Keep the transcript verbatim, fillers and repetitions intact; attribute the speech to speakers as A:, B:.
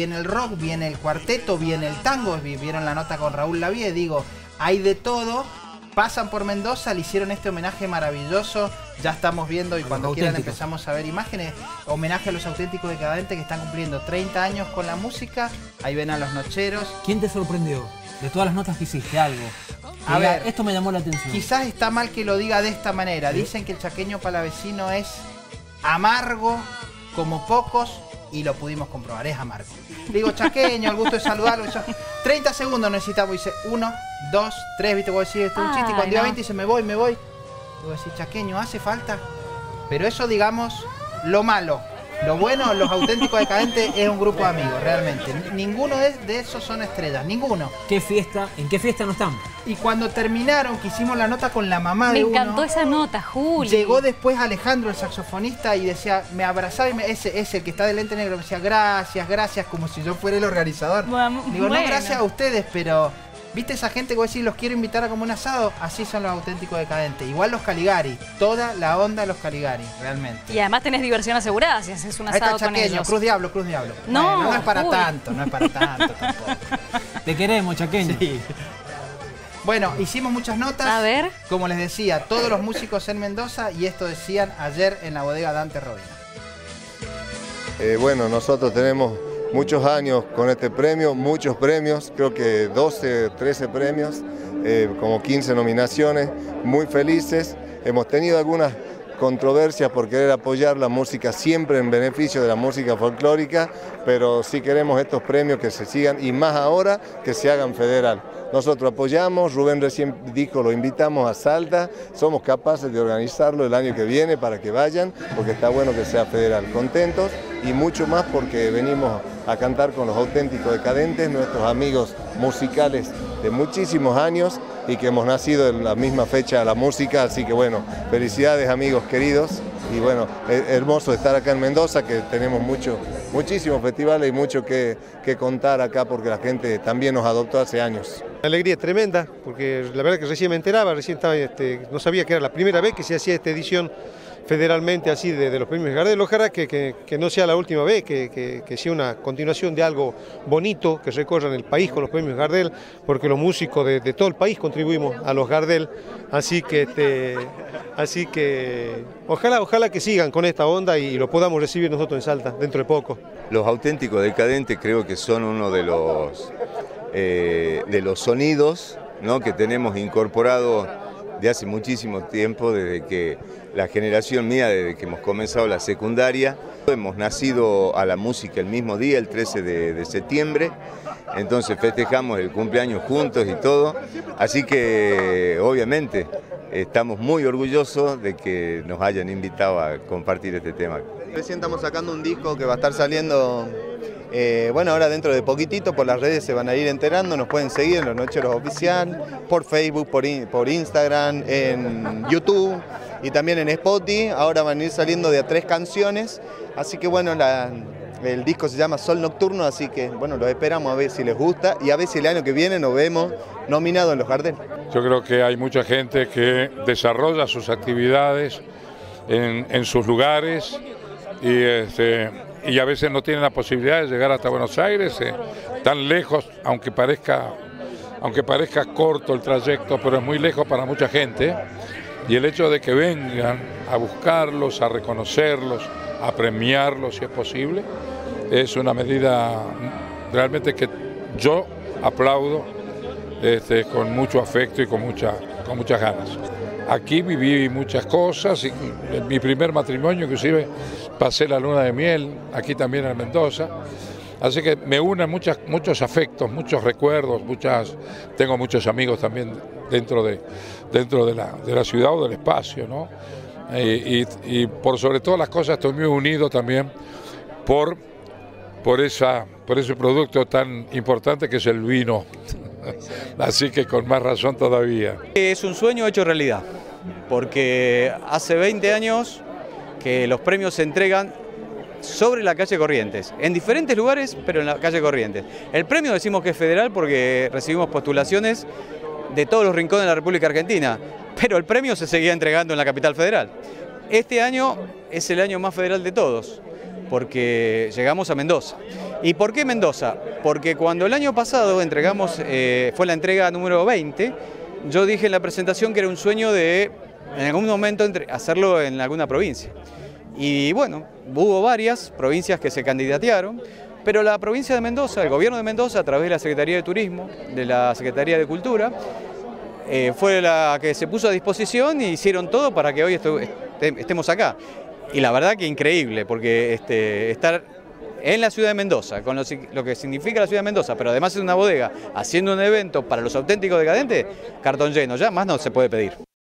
A: Viene el rock, viene el cuarteto, viene el tango, vieron la nota con Raúl Lavie, digo, hay de todo. Pasan por Mendoza, le hicieron este homenaje maravilloso, ya estamos viendo y cuando quieran empezamos a ver imágenes, homenaje a los auténticos decadentes que están cumpliendo treinta años con la música, ahí ven a los nocheros.
B: ¿Quién te sorprendió? De todas las notas que hiciste, algo.
A: A ver,
B: esto me llamó la atención.
A: Quizás está mal que lo diga de esta manera, ¿sí? Dicen que el chaqueño palavecino es amargo como pocos y lo pudimos comprobar, es amargo. Digo, chaqueño, el gusto de saludarlo. Yo, treinta segundos necesitamos, dice uno, dos, tres, viste, vos decís, esto es un chiste, y cuando iba veinte dice, me voy, me voy. Digo, decís, chaqueño, hace falta. Pero eso, digamos, lo malo. Lo bueno, los auténticos decadentes es un grupo de amigos, realmente. Ninguno de, de esos son estrellas, ninguno.
B: ¿Qué fiesta? ¿En qué fiesta no están?
A: Y cuando terminaron, que hicimos la nota con la mamá
C: me
A: de uno.
C: Me encantó esa nota, Juli.
A: Llegó después Alejandro, el saxofonista, y decía, me abrazaba y me, ese, ese, el que está de lente negro, me decía, gracias, gracias, como si yo fuera el organizador.
C: Bueno,
A: Digo,
C: bueno.
A: no, gracias a ustedes, pero... ¿Viste esa gente que vos decís, los quiero invitar a como un asado? Así son los auténticos decadentes. Igual los Caligari. Toda la onda de los Caligari, realmente.
C: Y además tenés diversión asegurada si haces un asado con ellos.
A: Cruz Diablo, Cruz Diablo.
C: No,
A: bueno, no es para
C: uy.
A: tanto, no es para tanto tampoco.
B: Te queremos, chaqueño.
A: Sí. Bueno, hicimos muchas notas.
C: A ver.
A: Como les decía, todos los músicos en Mendoza, y esto decían ayer en la bodega Dante Rovira.
D: Eh, bueno, nosotros tenemos muchos años con este premio, muchos premios, creo que doce, trece premios, eh, como quince nominaciones, muy felices. Hemos tenido algunas controversias por querer apoyar la música siempre en beneficio de la música folclórica, pero sí queremos estos premios que se sigan y más ahora que se hagan federal. Nosotros apoyamos, Rubén recién dijo, lo invitamos a Salta, somos capaces de organizarlo el año que viene para que vayan, porque está bueno que sea federal. Contentos y mucho más porque venimos a cantar con los auténticos decadentes, nuestros amigos musicales de muchísimos años y que hemos nacido en la misma fecha de la música, así que bueno, felicidades amigos queridos y bueno, es hermoso estar acá en Mendoza, que tenemos mucho, muchísimos festivales y mucho que, que contar acá porque la gente también nos adoptó hace años.
E: Una alegría tremenda, porque la verdad que recién me enteraba, recién estaba, este, no sabía que era la primera vez que se hacía esta edición federalmente así de, de los premios Gardel. Ojalá que, que, que no sea la última vez, que, que, que sea una continuación de algo bonito, que recorran el país con los premios Gardel, porque los músicos de, de todo el país contribuimos a los Gardel, así que, este, así que ojalá, ojalá que sigan con esta onda y lo podamos recibir nosotros en Salta dentro de poco.
F: Los auténticos decadentes creo que son uno de los, eh, de los sonidos, ¿no?, que tenemos incorporado de hace muchísimo tiempo, desde que la generación mía, desde que hemos comenzado la secundaria. Hemos nacido a la música el mismo día, el trece de septiembre, entonces festejamos el cumpleaños juntos y todo, así que obviamente estamos muy orgullosos de que nos hayan invitado a compartir este tema.
G: Recién estamos sacando un disco que va a estar saliendo, eh, bueno, ahora dentro de poquitito, por las redes se van a ir enterando, nos pueden seguir en Los Nocheros Oficial, por Facebook, por, in, por Instagram, en YouTube y también en Spotify. Ahora van a ir saliendo de a tres canciones, así que bueno, la, el disco se llama Sol Nocturno, así que bueno, los esperamos a ver si les gusta y a ver si el año que viene nos vemos nominados en los Gardel.
H: Yo creo que hay mucha gente que desarrolla sus actividades en, en sus lugares y, este, y a veces no tienen la posibilidad de llegar hasta Buenos Aires, eh, tan lejos, aunque parezca, aunque parezca corto el trayecto, pero es muy lejos para mucha gente. Y el hecho de que vengan a buscarlos, a reconocerlos, a premiarlos si es posible, es una medida realmente que yo aplaudo este, con mucho afecto y con, mucha, con muchas ganas. Aquí viví muchas cosas, y en mi primer matrimonio inclusive pasé la luna de miel, aquí también en Mendoza, así que me unen muchas, muchos afectos, muchos recuerdos, muchas, tengo muchos amigos también dentro de, dentro de, la, de la ciudad o del espacio, ¿no? Y, y, y por sobre todas las cosas estoy muy unido también por, por, esa, por ese producto tan importante que es el vino. Así que con más razón todavía.
I: Es un sueño hecho realidad, porque hace veinte años que los premios se entregan sobre la calle Corrientes, en diferentes lugares, pero en la calle Corrientes. El premio decimos que es federal porque recibimos postulaciones de todos los rincones de la República Argentina, pero el premio se seguía entregando en la capital federal. Este año es el año más federal de todos, porque llegamos a Mendoza. ¿Y por qué Mendoza? Porque cuando el año pasado entregamos, eh, fue la entrega número veinte, yo dije en la presentación que era un sueño de en algún momento entre, hacerlo en alguna provincia. Y bueno, hubo varias provincias que se candidatearon, pero la provincia de Mendoza, el gobierno de Mendoza, a través de la Secretaría de Turismo, de la Secretaría de Cultura, eh, fue la que se puso a disposición y hicieron todo para que hoy estu estemos acá. Y la verdad que increíble, porque este, estar en la ciudad de Mendoza, con lo, lo que significa la ciudad de Mendoza, pero además es una bodega, haciendo un evento para los auténticos decadentes, cartón lleno, ya más no se puede pedir.